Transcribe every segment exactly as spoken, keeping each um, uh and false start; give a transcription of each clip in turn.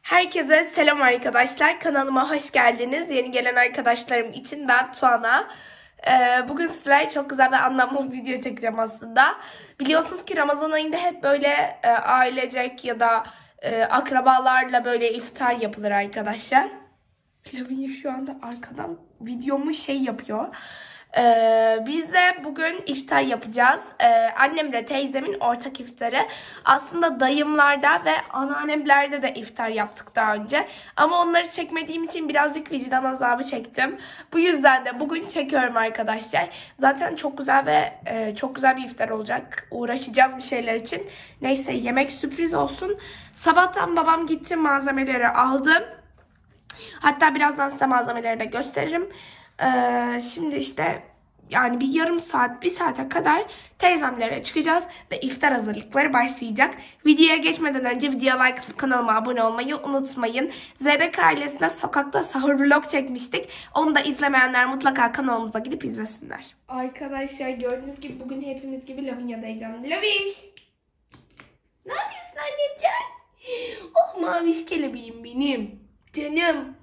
Herkese selam arkadaşlar. Kanalıma hoş geldiniz. Yeni gelen arkadaşlarım için ben Tuana. Ee, bugün sizlere çok güzel ve anlamlı bir video çekeceğim aslında. Biliyorsunuz ki Ramazan ayında hep böyle e, ailecek ya da e, akrabalarla böyle iftar yapılır arkadaşlar. Lavinia şu anda arkadan videomu şey yapıyor. Ee, biz de bugün iftar yapacağız. Ee, annemle teyzemin ortak iftarı. Aslında dayımlarda ve anneannemlerde de iftar yaptık daha önce. Ama onları çekmediğim için birazcık vicdan azabı çektim. Bu yüzden de bugün çekiyorum arkadaşlar. Zaten çok güzel ve e, çok güzel bir iftar olacak. Uğraşacağız bir şeyler için. Neyse, yemek sürpriz olsun. Sabahtan babam gitti, malzemeleri aldı. Hatta birazdan size malzemeleri de gösteririm. Ee, şimdi işte yani bir yarım saat, bir saate kadar teyzemlere çıkacağız ve iftar hazırlıkları başlayacak. Videoya geçmeden önce videoya like atıp kanalıma abone olmayı unutmayın. Zeybek ailesine sokakta sahur vlog çekmiştik. Onu da izlemeyenler mutlaka kanalımıza gidip izlesinler. Arkadaşlar gördüğünüz gibi bugün hepimiz gibi Lavinia'dayacağım. Laviş! Ne yapıyorsun annemciğim? Oh maviş kelebeğim benim. Canım.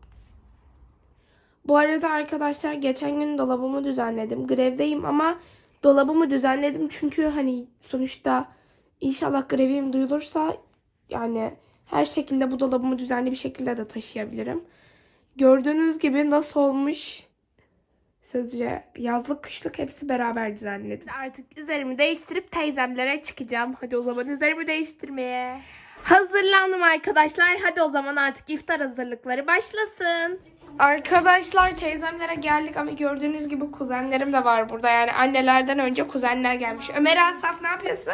Bu arada arkadaşlar geçen gün dolabımı düzenledim. Grevdeyim ama dolabımı düzenledim çünkü hani sonuçta inşallah grevim duyulursa yani her şekilde bu dolabımı düzenli bir şekilde de taşıyabilirim. Gördüğünüz gibi nasıl olmuş? Sizce yazlık kışlık hepsi beraber düzenledim. Artık üzerimi değiştirip teyzemlere çıkacağım. Hadi o zaman üzerimi değiştirmeye. Hazırlandım arkadaşlar. Hadi o zaman artık iftar hazırlıkları başlasın. Arkadaşlar teyzemlere geldik ama gördüğünüz gibi kuzenlerim de var burada. Yani annelerden önce kuzenler gelmiş. Ömer Asaf ne yapıyorsun?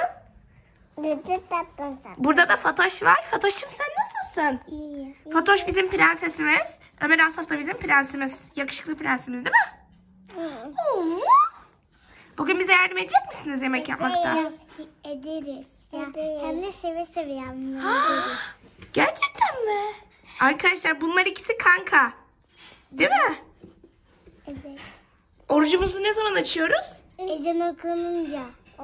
Burada da Fatoş var. Fatoş'um sen nasılsın? İyi. Fatoş bizim prensesimiz. Ömer Asaf da bizim prensimiz. Yakışıklı prensimiz değil mi? Hı. Bugün bize yardım edecek misiniz yemek yapmakta? Ederiz. Ya, hem de seve seve yardım ederiz. Gerçekten mi? Arkadaşlar bunlar ikisi kanka. Değil mi? Evet. Orucumuzu ne zaman açıyoruz? Ezan okununca.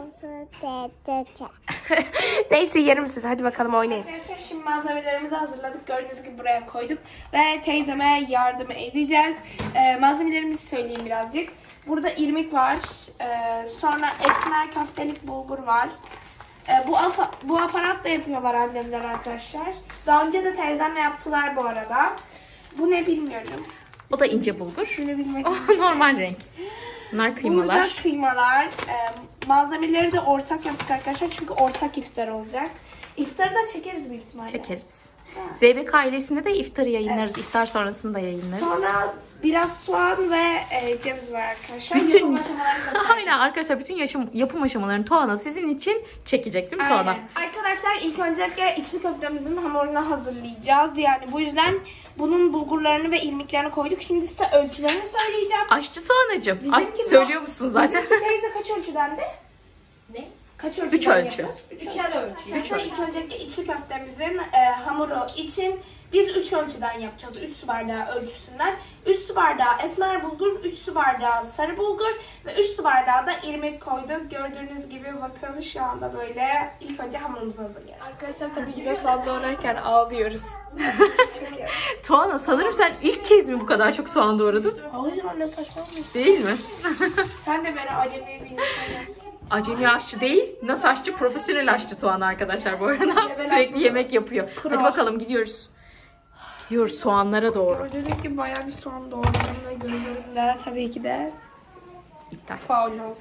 Neyse yerim size. Hadi bakalım oynayın. Arkadaşlar şimdi malzemelerimizi hazırladık. Gördüğünüz gibi buraya koyduk. Ve teyzeme yardım edeceğiz. Ee, malzemelerimizi söyleyeyim birazcık. Burada irmik var. Ee, sonra esmer köftelik bulgur var. Ee, bu, bu aparat da yapıyorlar annemler arkadaşlar. Daha önce de teyzemle yaptılar bu arada. Bu ne bilmiyorum. O da ince bulgur. Şunu bilmek O normal renk. Bunlar kıymalar. Burada kıymalar. E, malzemeleri de ortak yaptık arkadaşlar. Çünkü ortak iftar olacak. İftarı da çekeriz büyük ihtimalle. Çekeriz. Ha. Zeybek ailesinde de iftarı yayınlarız. Evet. İftar sonrasında da yayınlarız. Sonra biraz soğan ve e, ceviz var arkadaşlar. Bütün... Yapım aşamalarını göstereceğim. Aynen arkadaşlar bütün yaşam, yapım aşamalarını Tuana sizin için çekecek değil mi Tuana? Aynen. Arkadaşlar ilk öncelikle içli köftemizin hamurunu hazırlayacağız. Yani bu yüzden bunun bulgurlarını ve irmiklerini koyduk. Şimdi size ölçülerini söyleyeceğim. Aşçı Tuanacığım. Ay, Bizimki söylüyor musun zaten? Bizimki teyze kaç ölçüdendi? Ne? Kaç ölçüden Üç ölçü. Üçer ölçü. Üç ölçü. İlk öncelikle içli köftemizin e, hamuru için biz üç ölçüden yapacağız. üç su bardağı ölçüsünden. üç su bardağı esmer bulgur, üç su bardağı sarı bulgur ve üç su bardağı da irmik koyduk. Gördüğünüz gibi bakın şu anda böyle ilk önce hamurumuzu hazırlıyoruz. Arkadaşlar tabii ki de soğan doğrarken ağlıyoruz. Tuana sanırım sen ilk kez mi bu kadar çok soğan doğradın? Hayır anne saçmalama. Değil mi? Sen de beni acemi bir insan yapsın. Acemi aşçı değil. Nasıl aşçı? Profesyonel aşçı Tuana arkadaşlar bu arada. Sürekli yemek yapıyor. Pro. Hadi bakalım gidiyoruz. Gidiyoruz soğanlara doğru. Gördüğünüz gibi bayağı bir soğan doğradım ve gözlerimde tabii ki de İptal. faul oldu.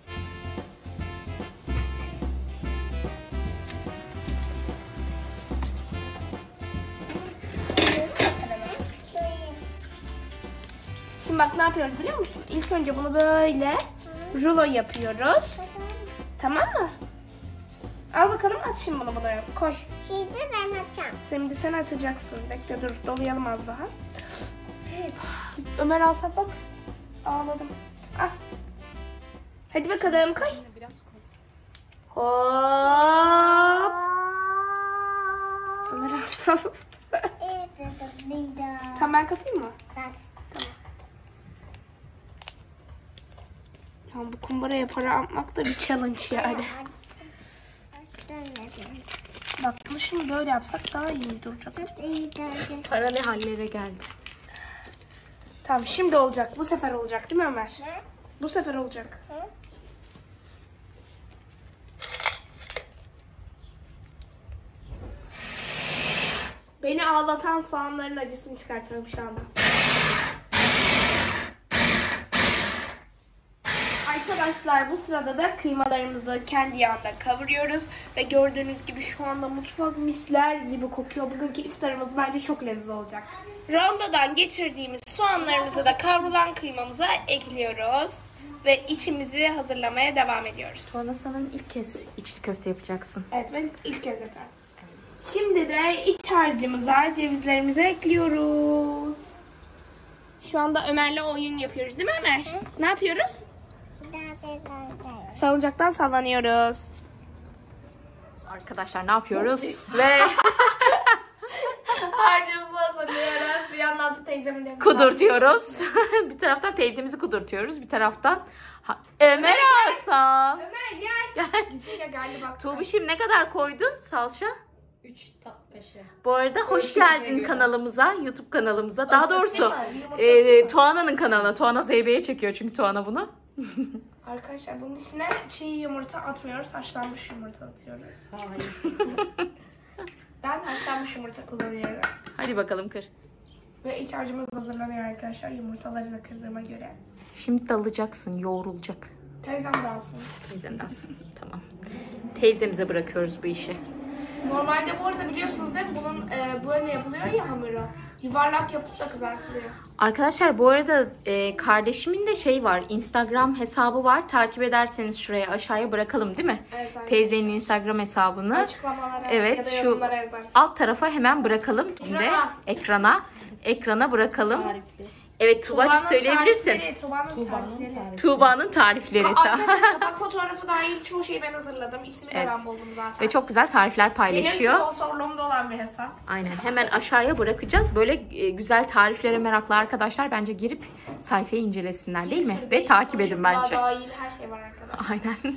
Şimdi bak ne yapıyoruz biliyor musun? İlk önce bunu böyle rulo yapıyoruz. Tamam mı? Al bakalım at şimdi bunu buraya koy. Şimdi ben açacağım. Şimdi sen atacaksın. Bekle dur dolayalım az daha. Ömer alsa bak. Ağladım. Al. Hadi bakalım koy. Hop. Ömer alsa. Tamam ben katayım mı? Tamam. Ya bu kumbaraya para atmak da bir challenge yani. Bak bunu şimdi böyle yapsak daha iyi duracak. Çok iyi geldi. Para ne hallere geldi. Tamam şimdi olacak. Bu sefer olacak değil mi Ömer? Ne? Bu sefer olacak. Hı? Beni ağlatan soğanların acısını çıkartıyorum şu anda. Arkadaşlar bu sırada da kıymalarımızı kendi yağında kavuruyoruz. Ve gördüğünüz gibi şu anda mutfak misler gibi kokuyor. Bugünkü iftarımız bence çok lezzetli olacak. Rondodan geçirdiğimiz soğanlarımızı da kavrulan kıymamıza ekliyoruz. Ve içimizi hazırlamaya devam ediyoruz. Tuana sanırım ilk kez içli köfte yapacaksın. Evet ben ilk kez yapıyorum. Şimdi de iç harcımıza cevizlerimizi ekliyoruz. Şu anda Ömer'le oyun yapıyoruz değil mi Ömer? Hı? Ne yapıyoruz? Salıncaktan sallanıyoruz. Arkadaşlar ne yapıyoruz? Ve Harcımızı hazırlıyoruz. Bir yandan da teyzemin de kudurtuyoruz. Bir taraftan teyzemizi kudurtuyoruz. Bir taraftan ha- Ömer Hasan. Ömer gel. Gel. Gittikçe geldi bak. Tuğbişim ne kadar koydun salça? üç tatlı kaşığı. Bu arada hoş geldin kanalımıza, YouTube kanalımıza. Daha doğrusu yumurta e, Tuana'nın kanalına. Tuana Zeybe'ye çekiyor çünkü Tuana bunu. Arkadaşlar bunun içine çiğ yumurta atmıyoruz. Haşlanmış yumurta atıyoruz. Hayır. Ben haşlanmış yumurta kullanıyorum. Hadi bakalım kır. Ve iç harcımız hazırlanıyor arkadaşlar. Yumurtaları da kırdığıma göre. Şimdi dalacaksın, yoğrulacak. Teyzem de alsın. Teyzem alsın. Tamam. Teyzemize bırakıyoruz bu işi. Normalde bu arada biliyorsunuz değil mi? Bunun e, böyle yapılıyor ya hamuru. Yuvarlak yapıp da kızartılıyor. Arkadaşlar bu arada e, kardeşimin de şey var. Instagram hesabı var. Takip ederseniz şuraya aşağıya bırakalım değil mi? Evet, aynen. Teyzenin Instagram hesabını. Açıklamalara Evet, ya da şu yorumlara yazarız. alt tarafa hemen bırakalım. Şimdi Ekrana. ekrana. Ekrana bırakalım. Tarifli. Evet Tuğba'cığım Tuğba'nın söyleyebilirsin. tarifleri, Tuğba'nın Tuğba'nın tarifleri. tarifi. Tuğba'nın tarifleri. Ka- Arkadaşlar kapak fotoğrafı dahil çoğu şeyi ben hazırladım. İsmini de Evet. ben buldum zaten. Ve çok güzel tarifler Benim paylaşıyor. sponsorluğumda olan bir hesap. Aynen. Hemen aşağıya bırakacağız. Böyle e, güzel tariflere meraklı arkadaşlar bence girip sayfayı incelesinler değil mi? Bir sürü Ve değişik takip edin koşullar bence. Dahil her şey var arkadaşlar. Aynen.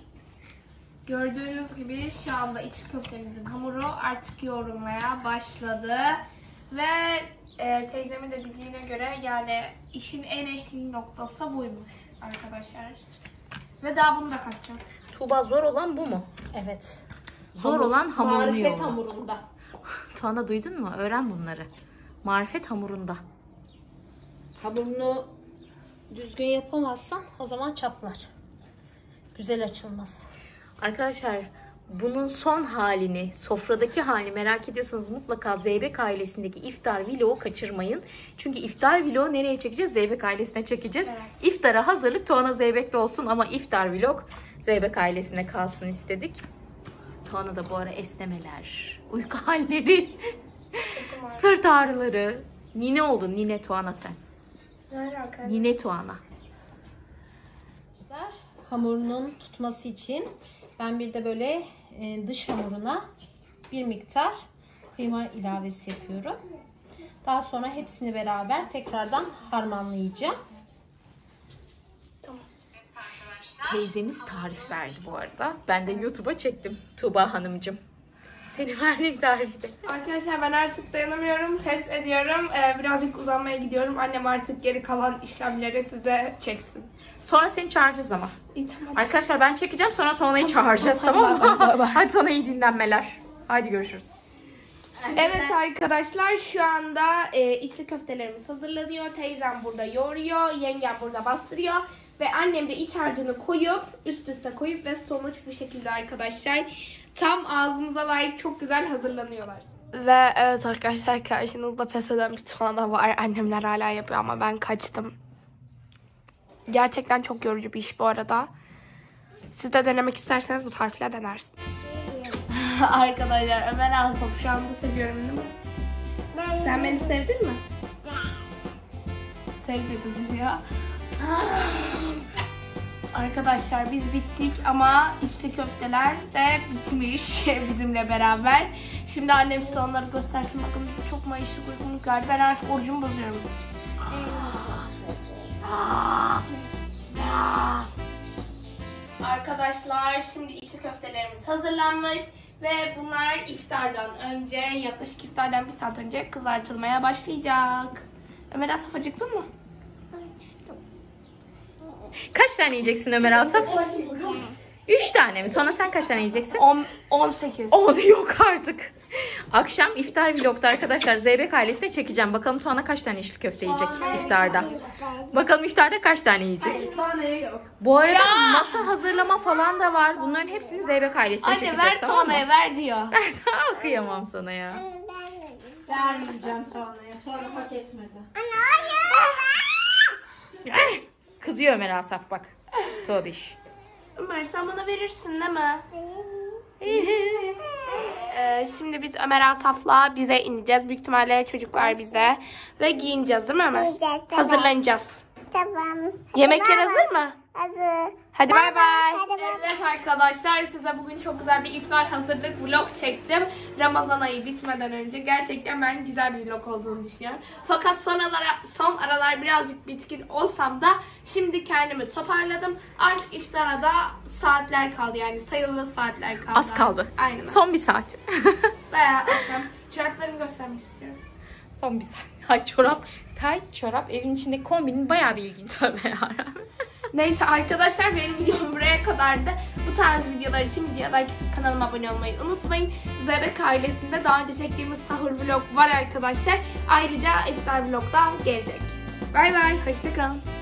Gördüğünüz gibi şu anda içli köftemizin hamuru artık yoğrulmaya başladı. Ve e, teyzemin de dediğine göre yani işin en ehli noktası buymuş arkadaşlar. Ve daha bunu da katacağız. Tuğba zor olan bu mu? Evet. Zor Hamur, olan hamurunu marifet yoğurmak. hamurunda. Tuana duydun mu? Öğren bunları. Marifet hamurunda. Hamurunu düzgün yapamazsan o zaman çatlar. Güzel açılmaz. Arkadaşlar bunun son halini, sofradaki halini merak ediyorsanız mutlaka Zeybek ailesindeki iftar vlogu kaçırmayın. Çünkü iftar vlogu nereye çekeceğiz? Zeybek ailesine çekeceğiz. Evet. İftara hazırlık Tuana Zeybek'te olsun ama iftar vlog Zeybek ailesine kalsın istedik. Tuana da bu ara esnemeler, uyku halleri, Sırtım ağrıyor. sırt ağrıları. Nine oldun, nine Tuana sen. Ne alaka? Nine Tuana. Hamurunun tutması için ben bir de böyle e, dış hamuruna bir miktar kıyma ilavesi yapıyorum. Daha sonra hepsini beraber tekrardan harmanlayacağım. Tamam. Teyzemiz tarif verdi bu arada. Ben de YouTube'a çektim Tuğba Hanımcığım. Senin verdiğin tarifte. Arkadaşlar ben artık dayanamıyorum. Pes ediyorum. Ee, birazcık uzanmaya gidiyorum. Annem artık geri kalan işlemleri size çeksin. Sonra seni çağıracağız ama. İyi tamam. Arkadaşlar ben çekeceğim sonra Tuana'yı çağıracağız tamam, tamam hadi mı? bay bay bay. Hadi sana iyi dinlenmeler. Hadi görüşürüz. Evet arkadaşlar şu anda e, içli köftelerimiz hazırlanıyor. Teyzem burada yoğuruyor. Yengem burada bastırıyor. Ve annem de iç harcını koyup üst üste koyup ve sonuç bu şekilde arkadaşlar. Tam ağzımıza layık çok güzel hazırlanıyorlar. Ve evet arkadaşlar karşınızda pes eden bir Tuana var. Annemler hala yapıyor ama ben kaçtım. Gerçekten çok yorucu bir iş bu arada. Siz de denemek isterseniz bu tarifle denersiniz. Arkadaşlar Ömer Asaf şu anda seviyorum değil mi? Sen beni sevdin mi? Sev dedim ya. Arkadaşlar biz bittik ama içli köfteler de bitmiş bizimle beraber. Şimdi annem size onları göstersin. Bakın biz çok mayışlık uykumuz geldi. Ben artık orucumu bozuyorum. Arkadaşlar şimdi içli köftelerimiz hazırlanmış. Ve bunlar iftardan önce, yaklaşık iftardan bir saat önce kızartılmaya başlayacak. Ömer Asaf, acıktın mı? Kaç tane yiyeceksin Ömer Asaf? Üç tane mi? Tuana sen kaç tane yiyeceksin? on sekiz. On yok artık. Akşam iftar vlogda arkadaşlar Zeybek ailesine çekeceğim. Bakalım Tuana kaç tane içli köfte yiyecek iftarda. Bakalım iftarda kaç tane yiyecek. Bu arada Ya! masa hazırlama falan da var. Bunların hepsini Zeybek ailesine Anne çekeceğiz, ver tamam mı? Tuana'ya ver diyor. Ver, kıyamam sana ya. Vermeyeceğim Tuana'ya. Tuana hak etmedi. Kızıyor Ömer Asaf bak. Tobiş. Ömer sen bana verirsin değil mi? Ee, şimdi biz Ömer Asaf'la bize ineceğiz. Büyük ihtimalle çocuklar bize. Ve giyineceğiz değil mi Ömer? Giyeceğiz, evet. Hazırlanacağız. Tamam. Yemekler Hadi bay hazır bay. mı? Hazır. Hadi bay bay. Hadi bay bay. Evet arkadaşlar, size bugün çok güzel bir iftar hazırlık vlog çektim. Ramazan ayı bitmeden önce gerçekten ben güzel bir vlog olduğunu düşünüyorum. Fakat son aralar, son aralar birazcık bitkin olsam da şimdi kendimi toparladım. Artık iftara da saatler kaldı, yani sayılı saatler kaldı. Az kaldı. Aynen. Son bir saat. Bayağı az kaldı. Çoraplarımı göstermek istiyorum. Son bir saat. Ay çorap, tight çorap evin içinde kombinin bayağı bir ilginç. Tövbe yarabbim. Neyse arkadaşlar, benim videom buraya kadardı. Bu tarz videolar için videoda gidip kanalıma abone olmayı unutmayın. Zeybek ailesinde daha önce çektiğimiz sahur vlog var arkadaşlar. Ayrıca iftar vlog da gelecek. Bay bay, hoşçakalın.